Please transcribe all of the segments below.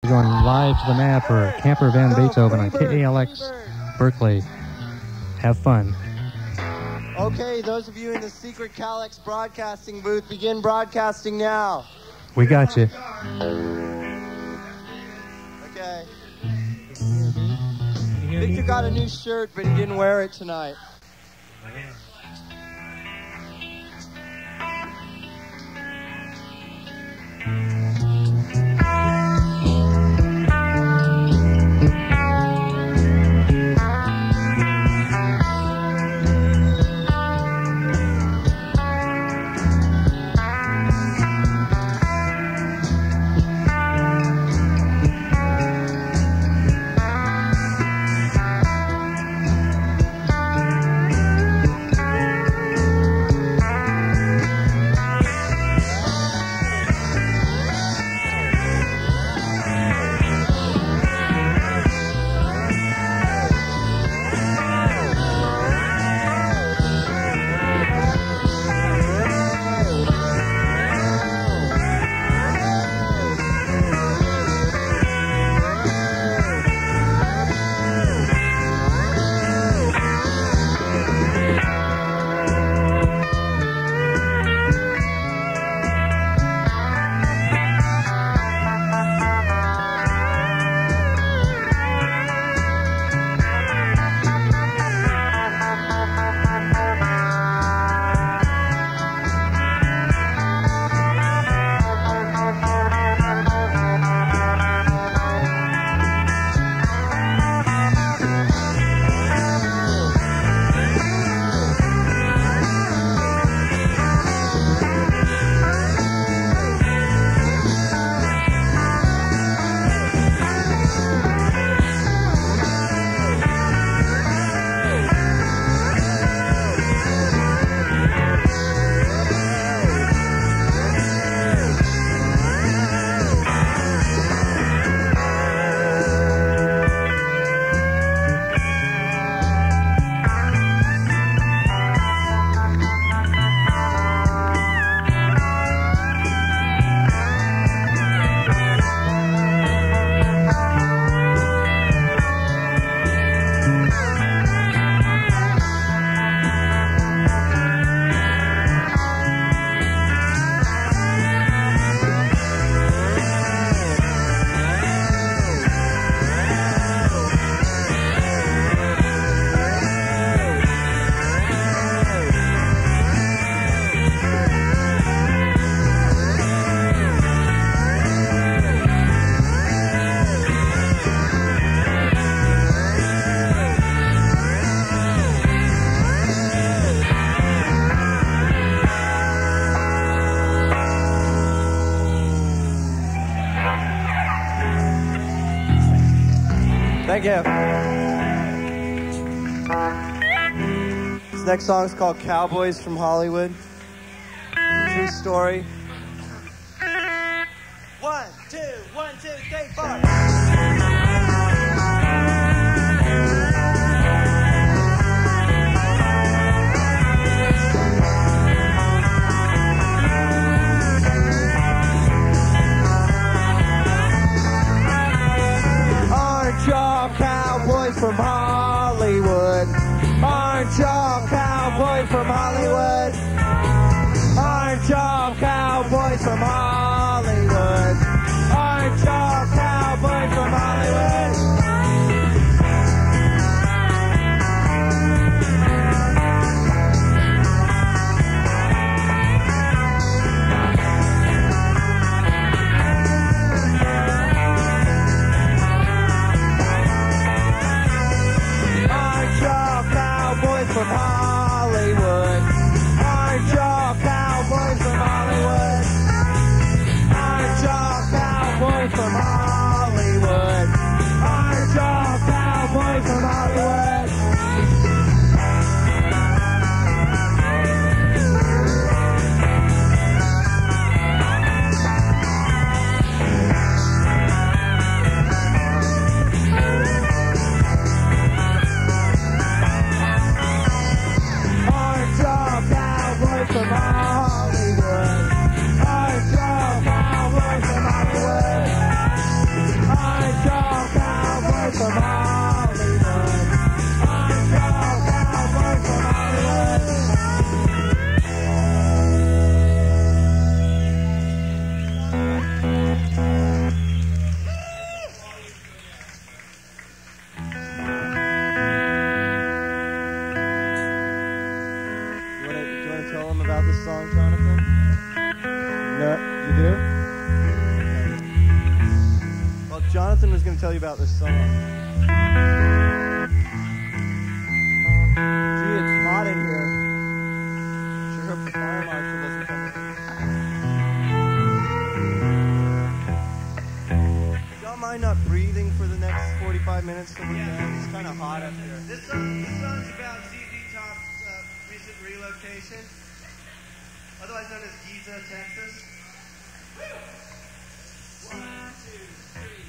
Going live to the map for Camper Van Beethoven on KALX Berkeley. Have fun. Okay, those of you in the secret KALX broadcasting booth, begin broadcasting now. We got you. Okay. Victor got a new shirt, but he didn't wear it tonight. Thank you. This next song is called Cowboys from Hollywood. True story. 1, 2, 1, 2, 3, 4. Cowboys from Hollywood. Aren't y'all cowboys from Hollywood? Aren't y'all cowboys from Hollywood? Aren't y'all cowboys from Hollywood? Jonathan was going to tell you about this song. Gee, it's hot in here. Sure hope the fire marshal doesn't come in. Y'all mind not breathing for the next 45 minutes till we're done? It's kind of hot up here. This song's about ZZ Top's recent relocation, otherwise known as Giza, Texas. Woo! 1, 2, 3,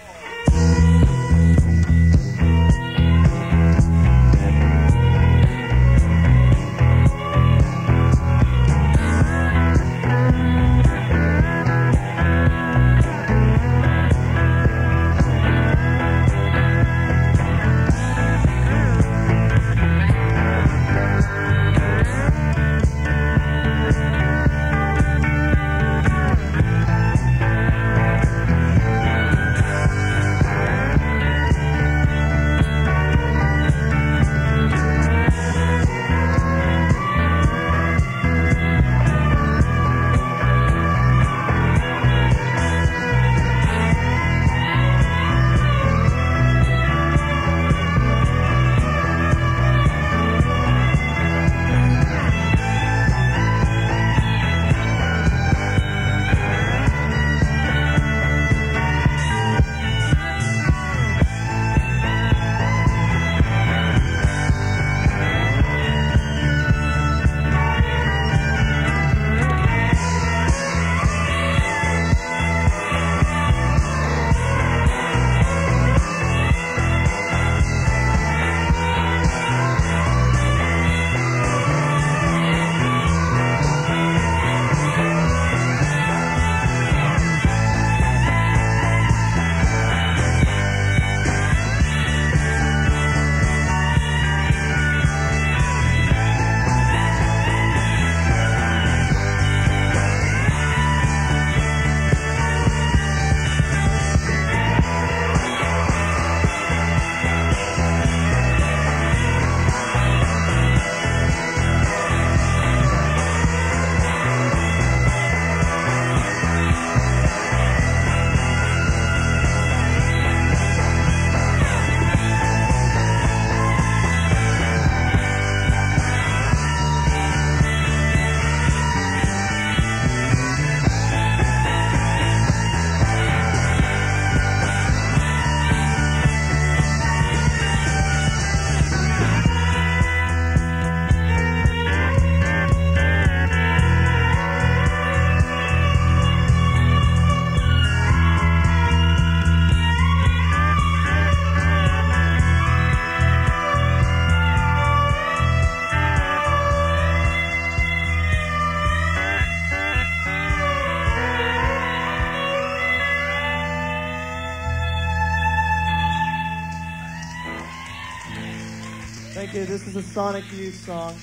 2. This is a Sonic Youth song.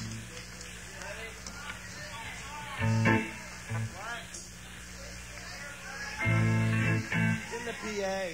In the PA.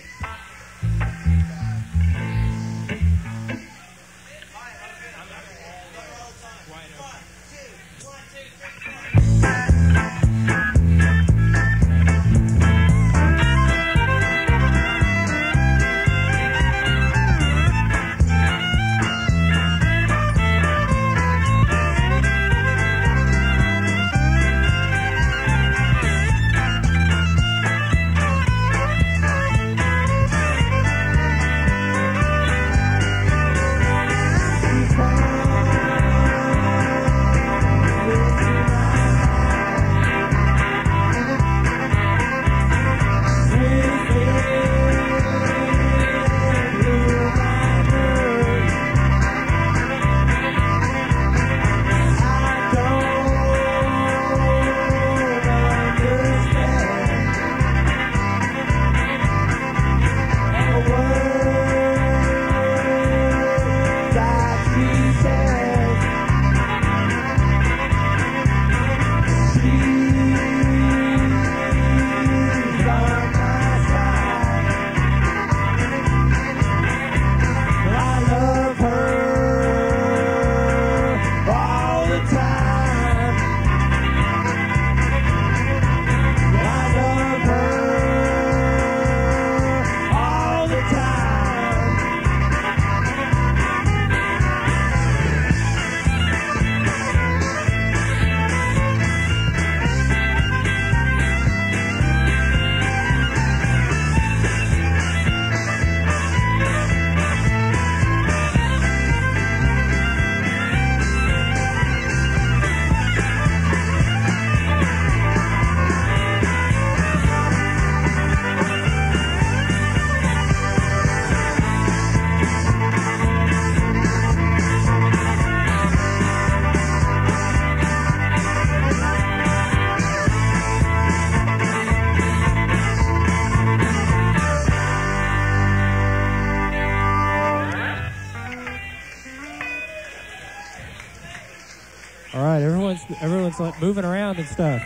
everyone's like moving around and stuff.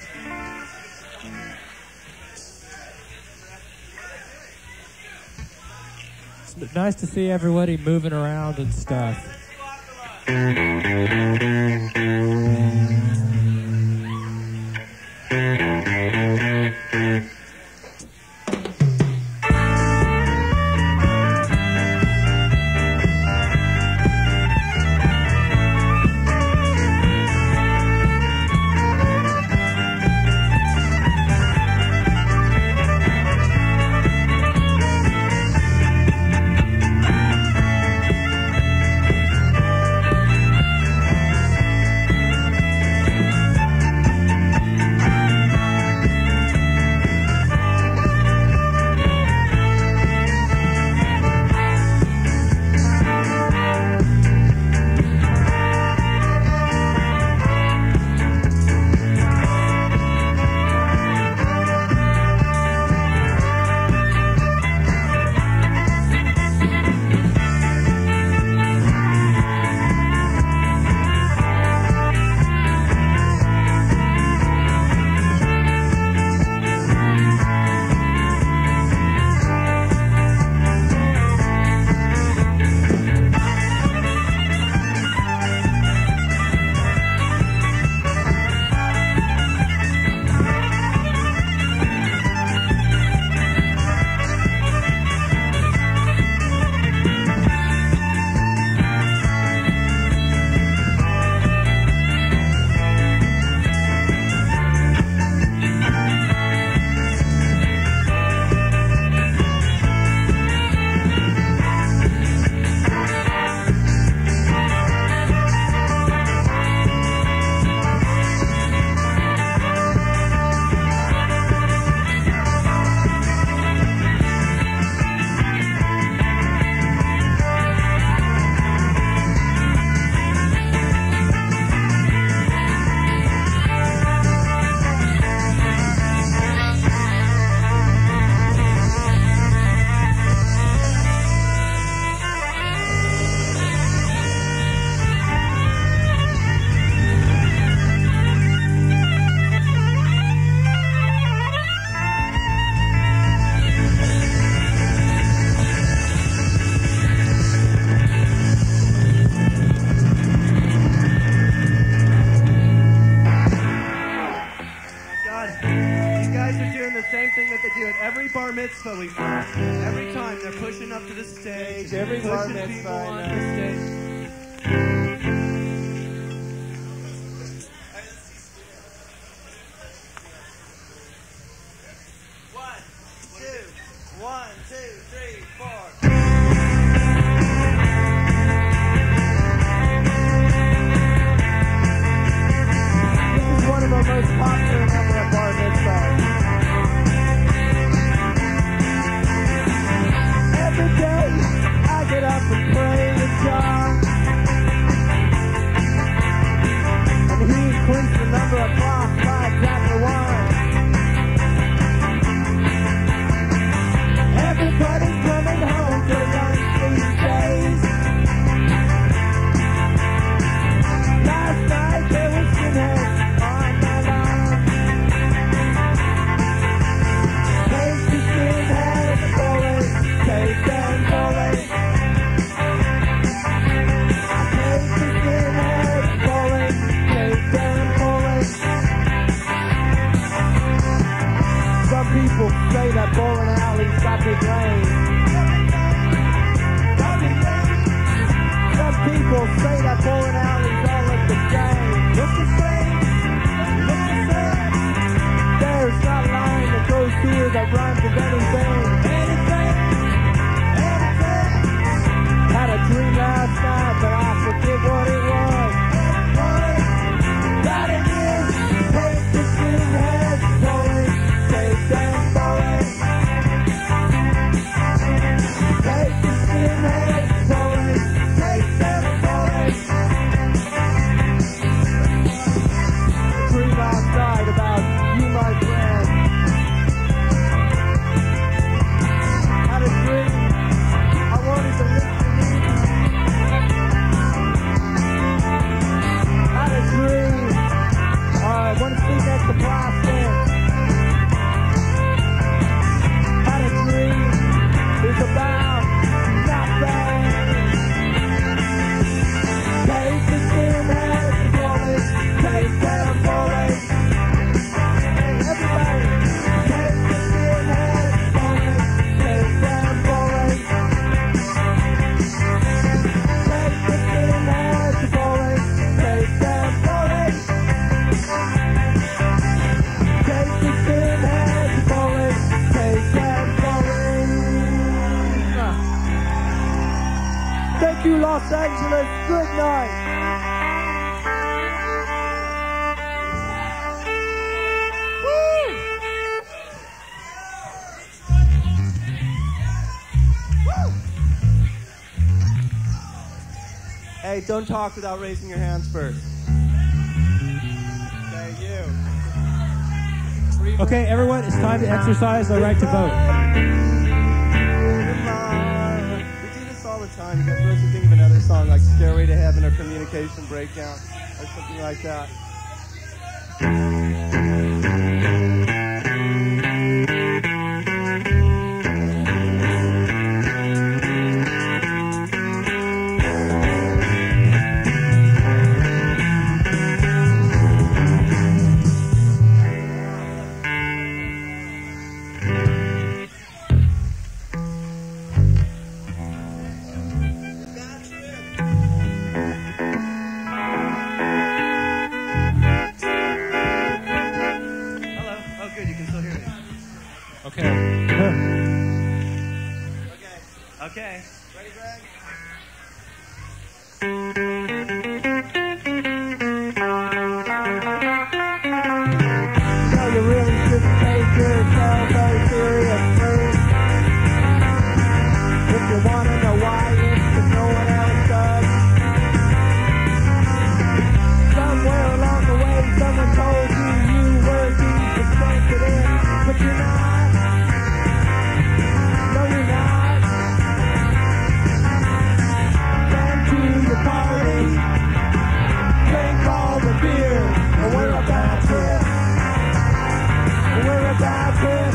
It's nice to see everybody moving around and stuff. Every time they're pushing up to the stage, every bar pushing mitzvah, people on the stage. One, two, three, four. This is one of our most popular number of bar mitzvahs. Every day I get up and pray with John, and he increased the number of clocks by chapter 1. Everybody's coming home to lunch these days. Last night there was skinheads on my lawn. is about nothing. Take the skinheads and bullies, take them bullies. Everybody, take the skinheads and bullies, take them bullies. Take the skinheads and bullies, take them bullies. Take the skinheads and bullies, take them bullies. Thank you, Los Angeles. Good night. Hey, don't talk without raising your hands first. Okay, you. Okay, everyone, it's time to exercise the right to vote. We do this all the time. You guys supposed to think of another song like Stairway to Heaven or Communication Breakdown or something like that. Okay. Ready, Greg? So you really shouldn't take yourself very seriously. If you want to know why, it's 'cause no one else does. Somewhere along the way, someone told you you were deep and sensitive, but you're not. No, you're not. Party, drink all the beer, and we're a bad trip. We're a bad trip.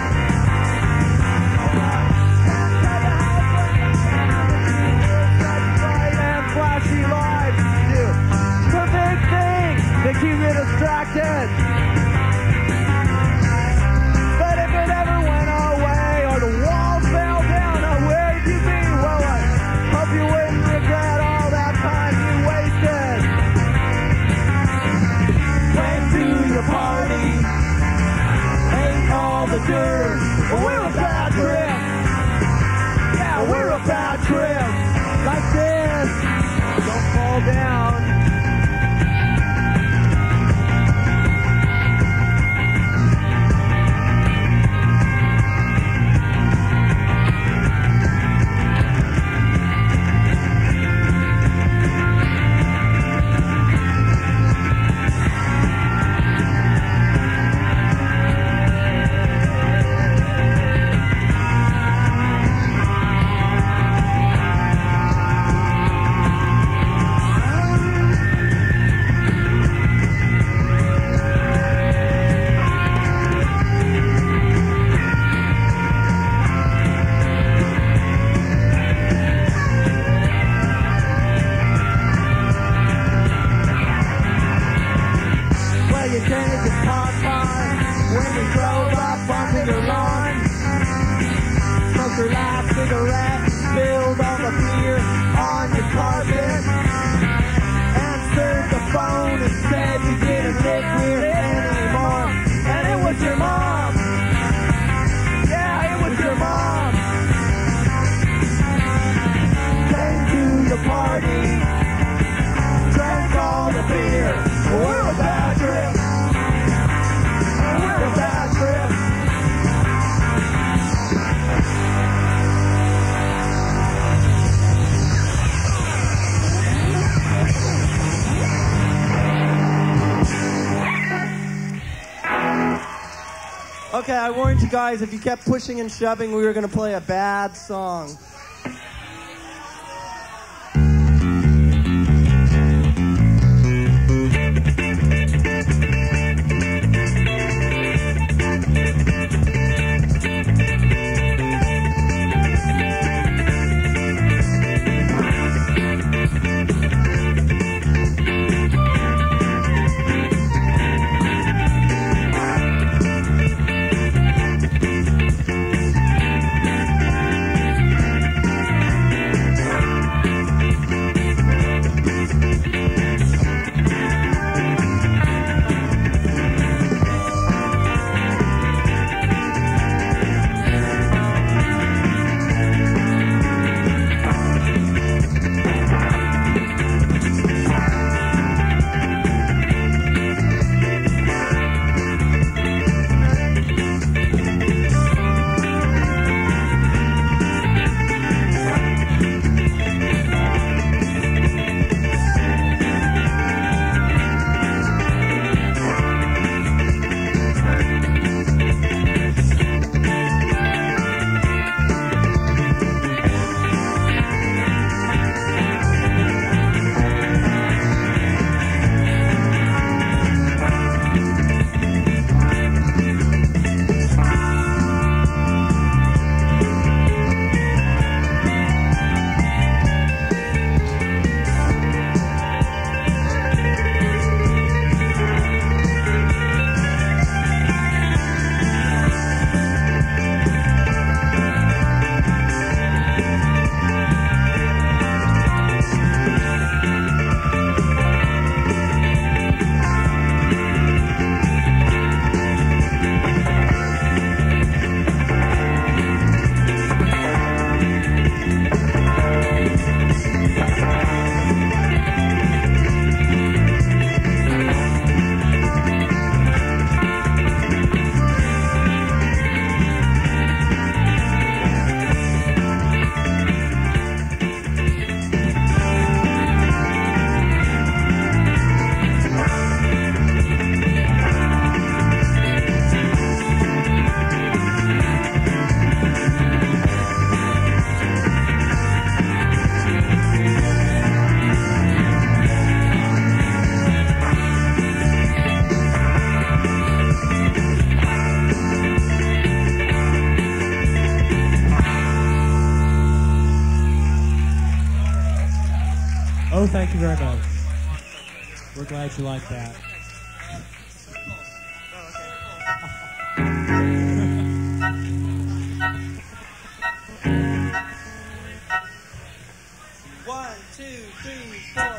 Bright and flashy lights do the big thing that keep you distracted. But if it ever went away, or the wall fell down, or where'd you be? Well, I hope you wouldn't regret all that time you wasted. Went to the party, ate all the dirt. We're a bad trip. Yeah, we're a bad trip. Like this. Don't fall down. Okay, I warned you guys, if you kept pushing and shoving, we were going to play a bad song. Oh, thank you very much. We're glad you like that. One, two, three, four.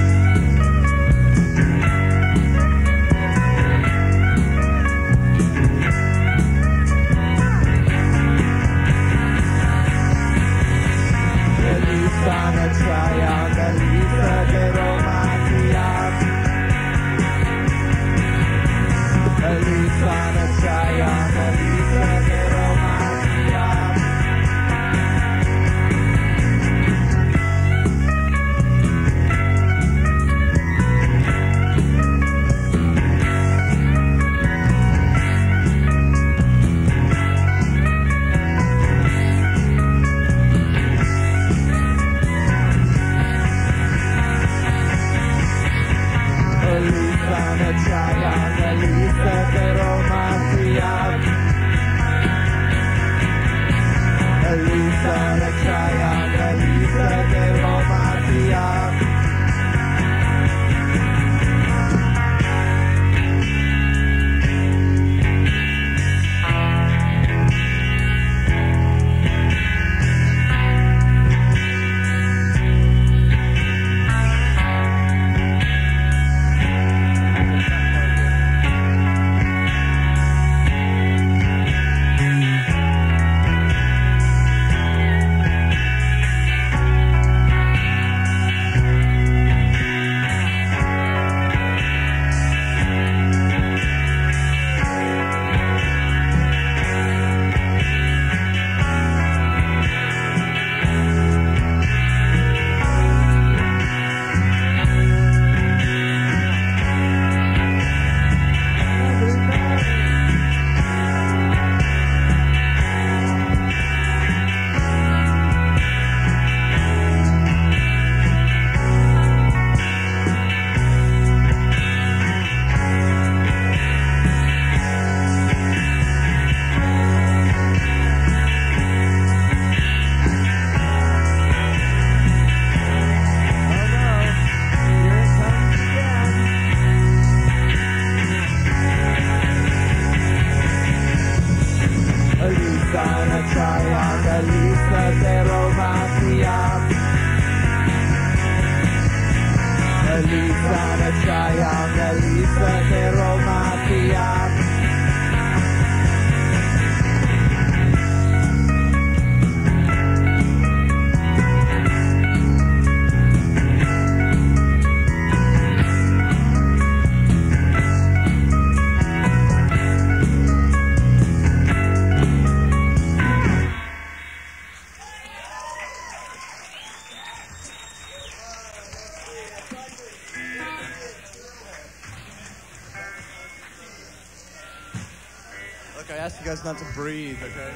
Look, I asked you guys not to breathe, okay?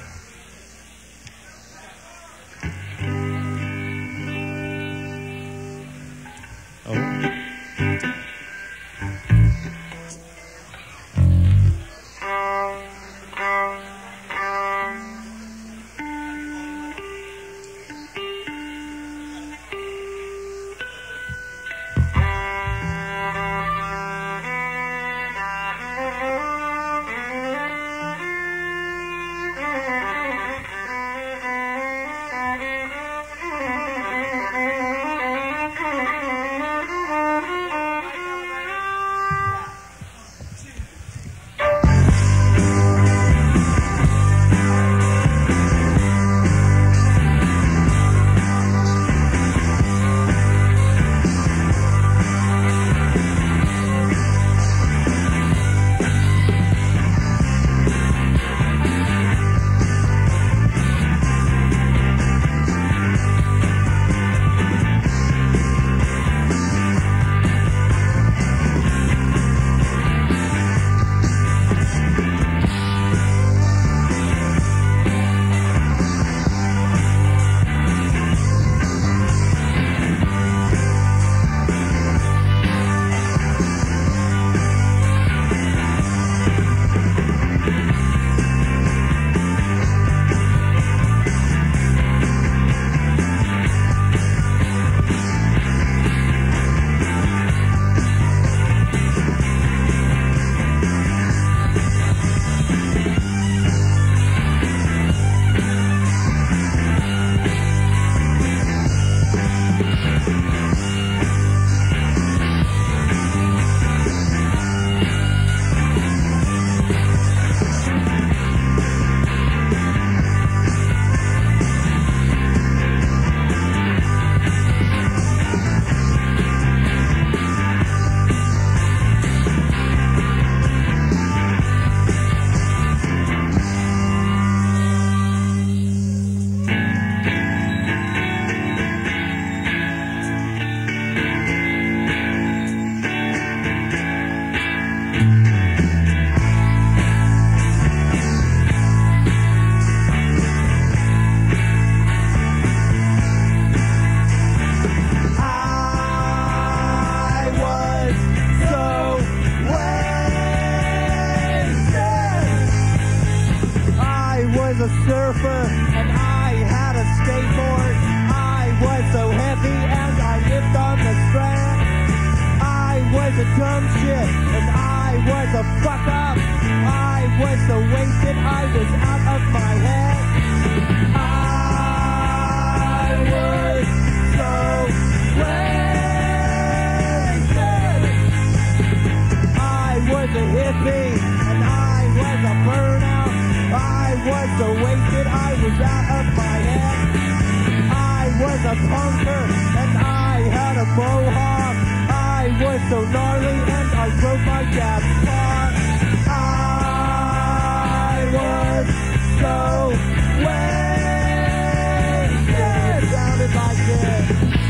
Oh. dumb shit, and I was a fuck up. I was so wasted, I was out of my head. I was so wasted. I was a hippie, and I was a burnout. I was so wasted, I was out of my head. I was a punker, and I had a mohawk. I was so gnarly, and I broke my dad's car. I was so wasted. Sounded like this.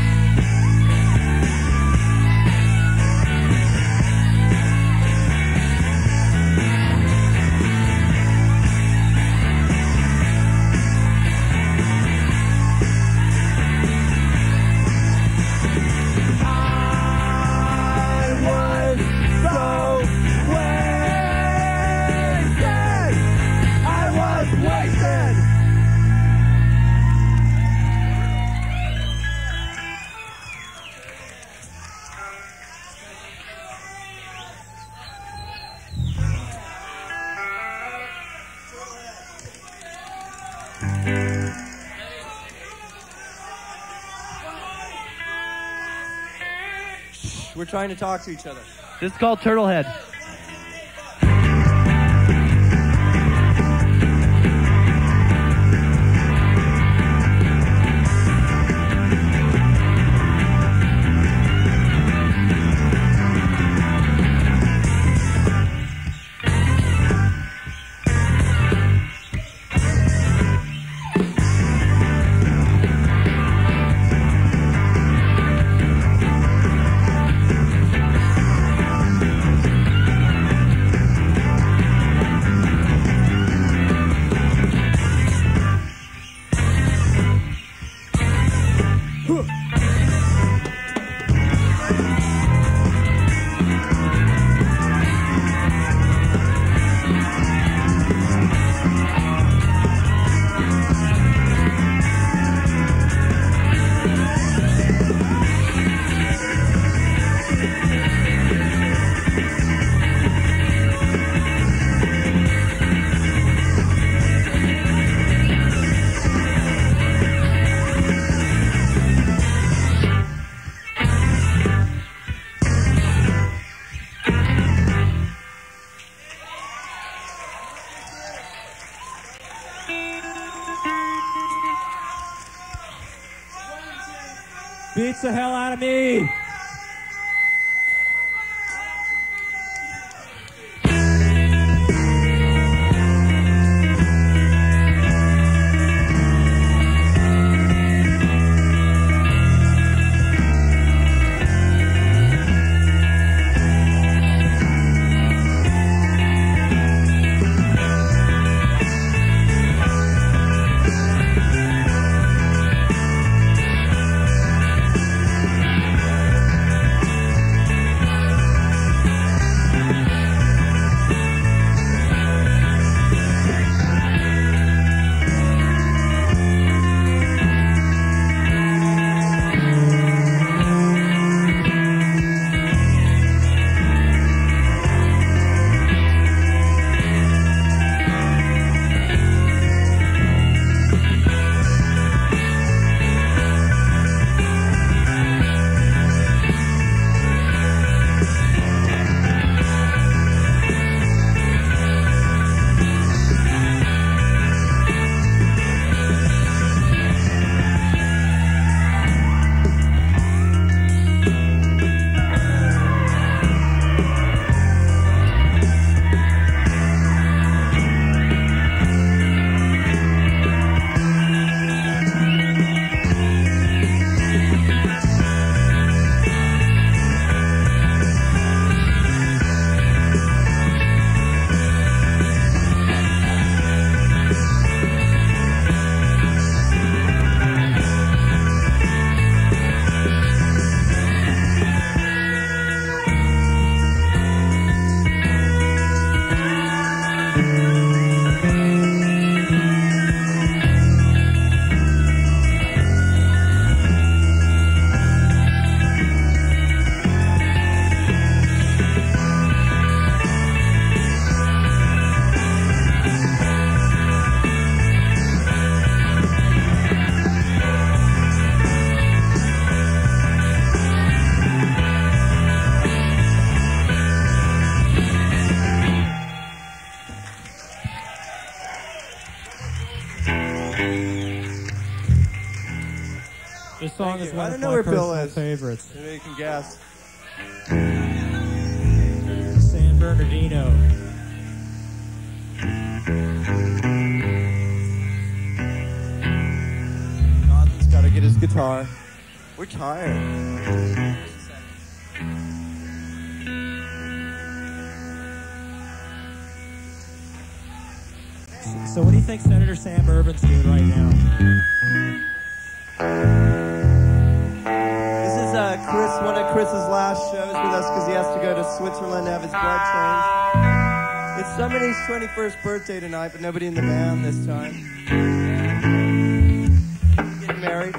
We're trying to talk to each other. This is called Turtlehead. Beats the hell out of me. This song is one I of don't know my where Bill personal is. favorites. Maybe you can guess. San Bernardino. Jonathan's got to get his guitar. We're tired. So what do you think Senator Sam Urban's doing right now? This is Chris, one of Chris's last shows with us because he has to go to Switzerland to have his blood changed. It's somebody's 21st birthday tonight, but nobody in the band this time. Getting married.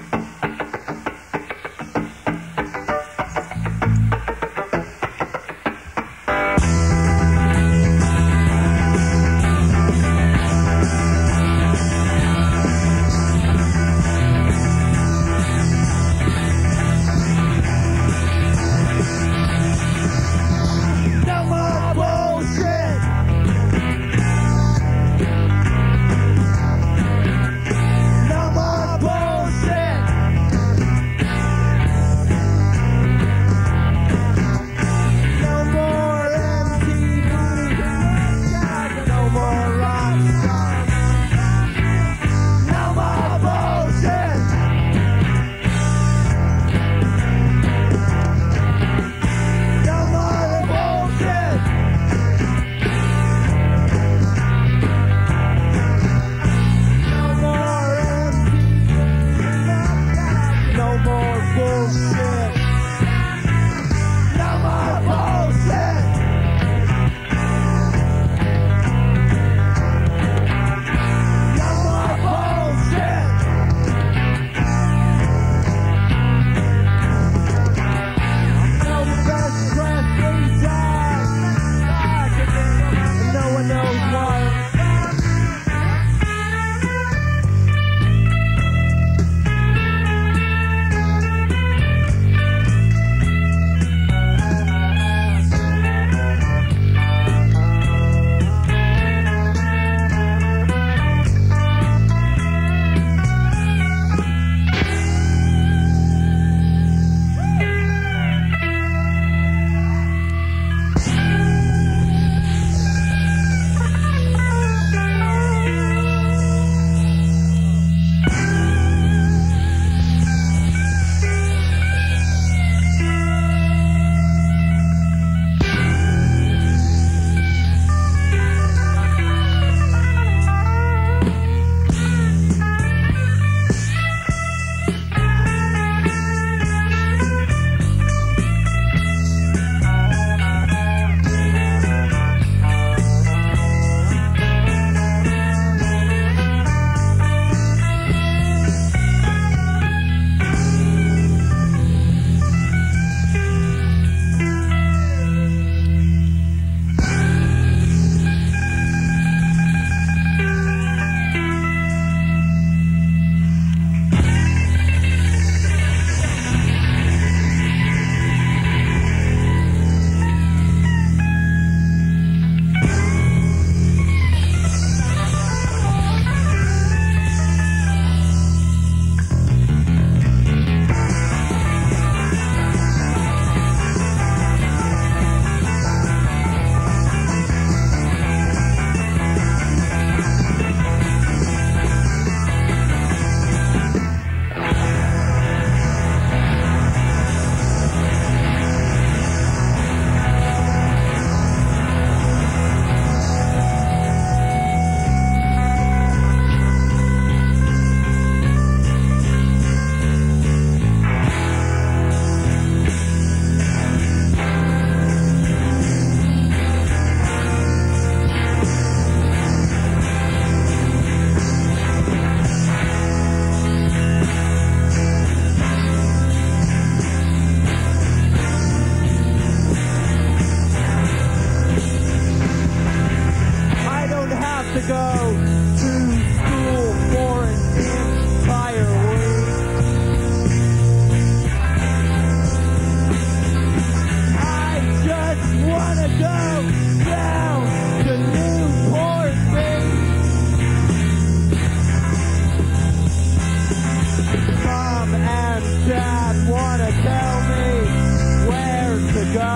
wanna tell me where to go.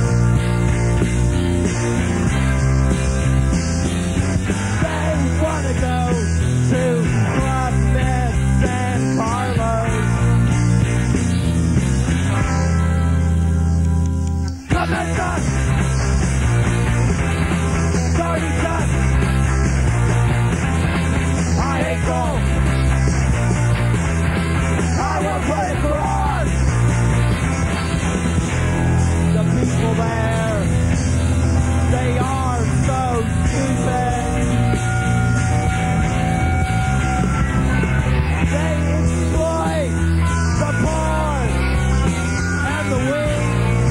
They wanna go to Club Med San Carlos. Come and done. Starting done. I hate golf. I won't play for us. The people there, they are so stupid. They exploit the poor and the weak.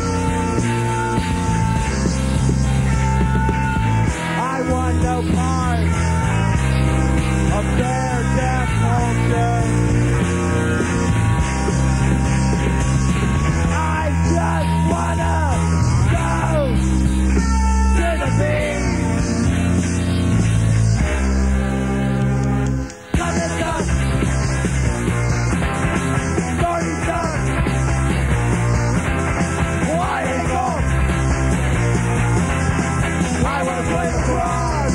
I want no part of their death culture. I just wanna go to the beach. Come and done. Starting done. Why ain't golf? I wanna play lacrosse.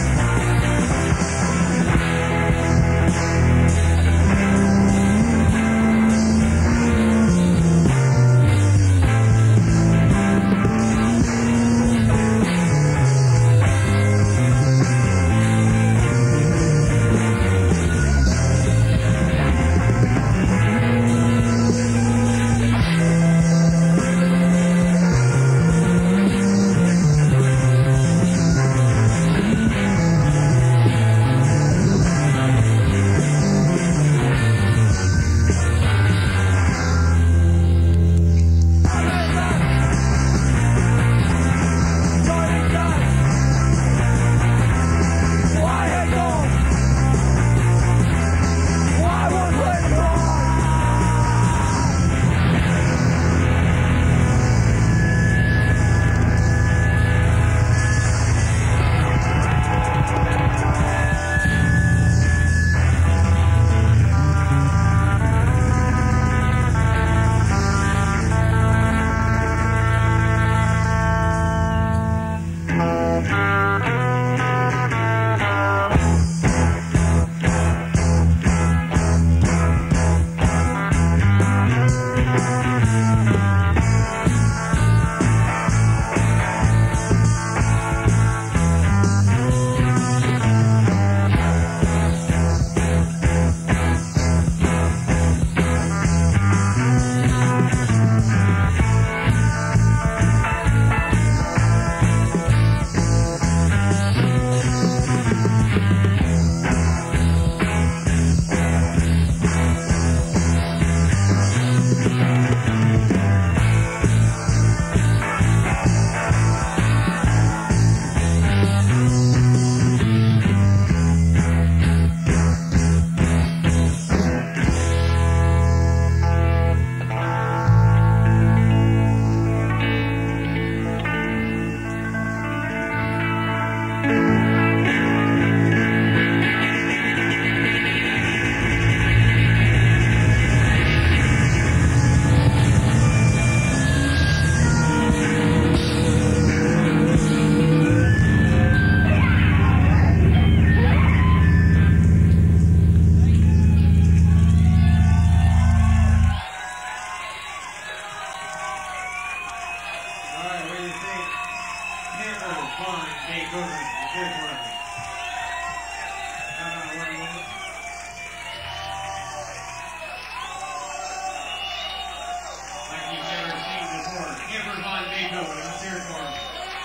Beethoven. Let's hear it for him.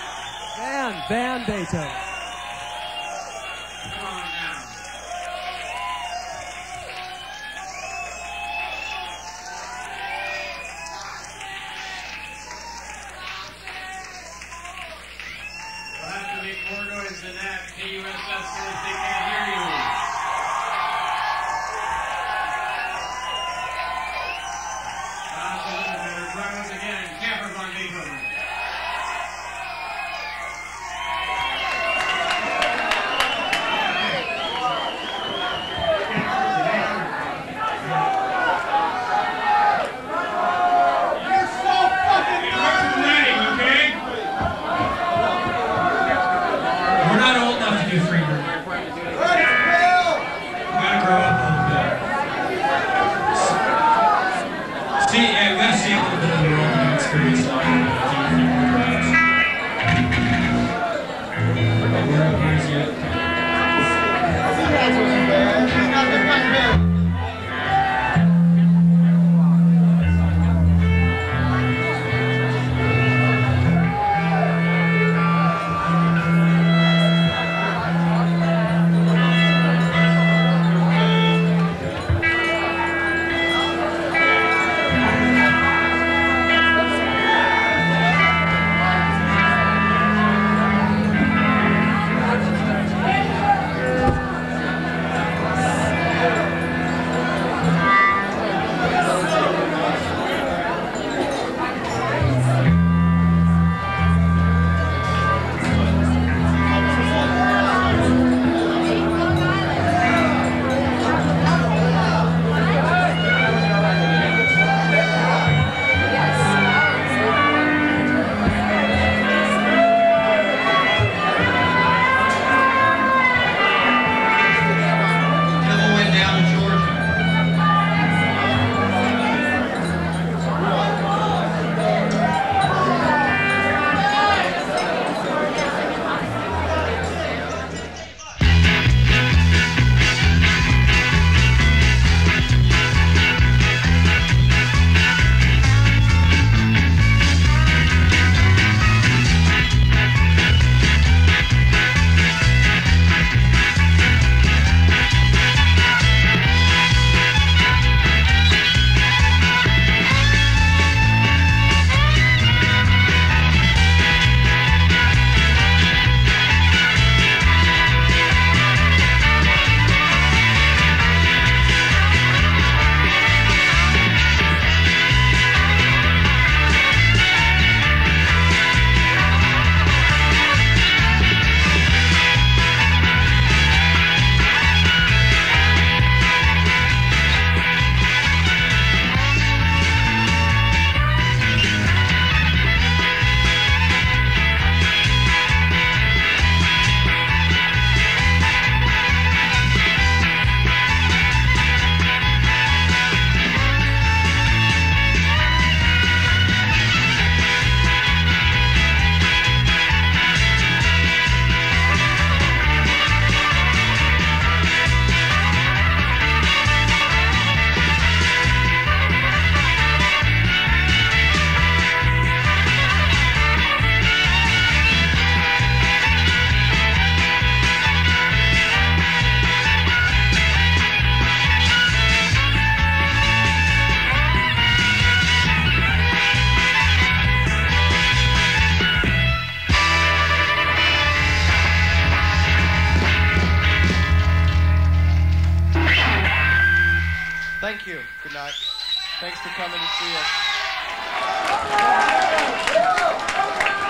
Van Beethoven. Come on down. We'll have to make more noise than that. KUSS says they can't hear you. That's a little better. Try once again. Camper von Beethoven. See, yeah, we gotta see a little bit of the Roman experience live. Thank you. Good night. Thanks for coming to see us.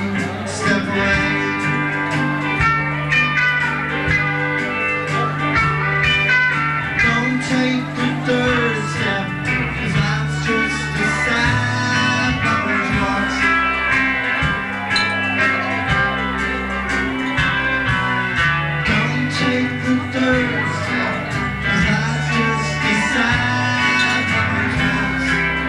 step away. Don't take the third step, 'cause that's just a sad lover's waltz. Don't take the third step, 'cause that's just a sad lover's waltz.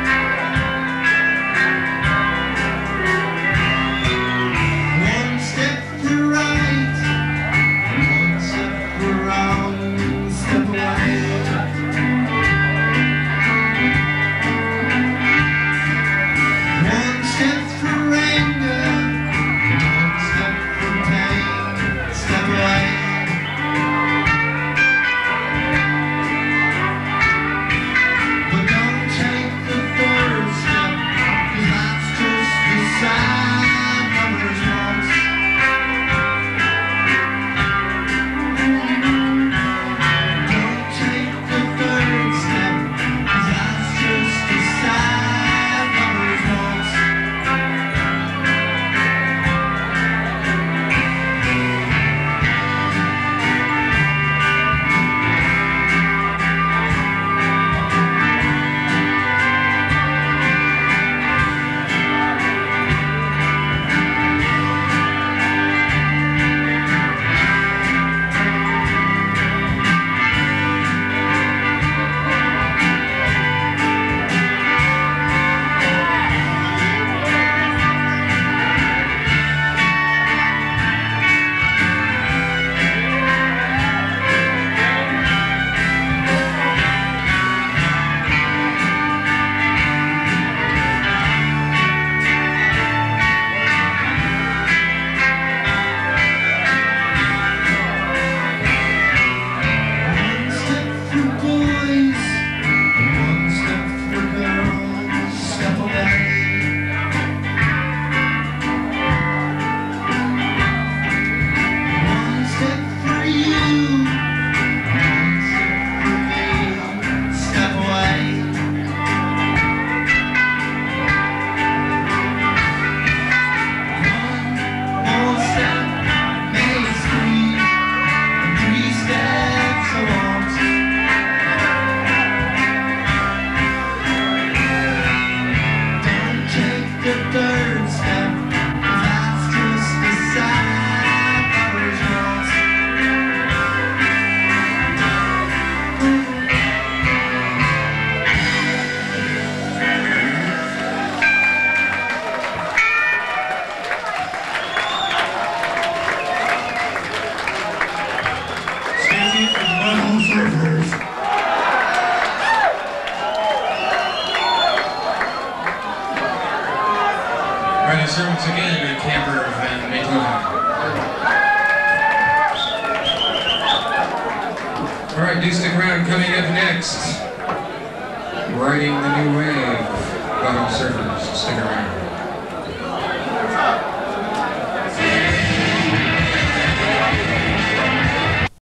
One step for right, one step for wrong, step away. One step for anger, one step for pain, step away. But don't take the third step, 'cause that's just the sad lover's waltz. Don't take the third step, 'cause that's just the sad lover's waltz. One step for boys, one step for girls, step away. One step for you, one step for me, step away. One more step makes three steps I want. Don't take the third step, 'cause that's just the sad lover's waltz. Stacy from Mabuhay Surfers. Right, let's hear once again, Camper Van Beethoven. All right, do stick around. Coming up next, riding the new wave, Mabuhay Surfers. Stick around.